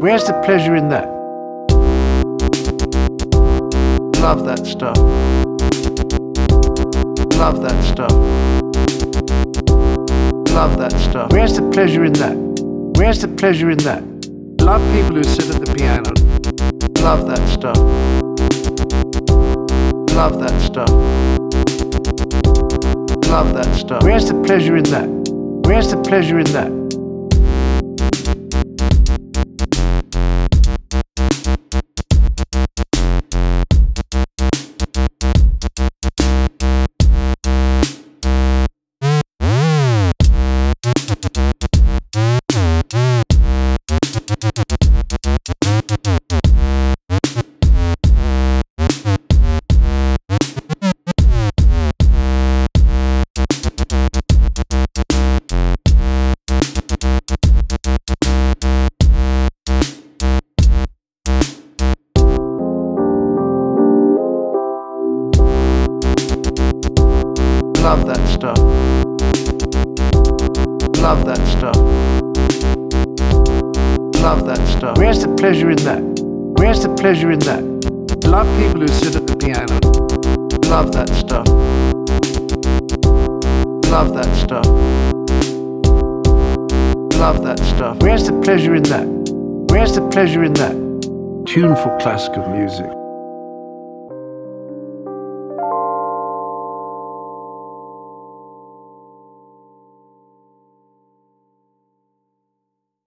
Where's the pleasure in that? Love that stuff. Love that stuff. Love that stuff. Where's the pleasure in that? Where's the pleasure in that? Love people who sit at the piano. Love that stuff. Love that stuff. Love that stuff. Where's the pleasure in that? Where's the pleasure in that? Love that stuff. Love that stuff. Love that stuff. Where's the pleasure in that? Where's the pleasure in that? Love people who sit at the piano. Love that stuff. Love that stuff. Love that stuff. Where's the pleasure in that? Where's the pleasure in that? Tuneful classical music.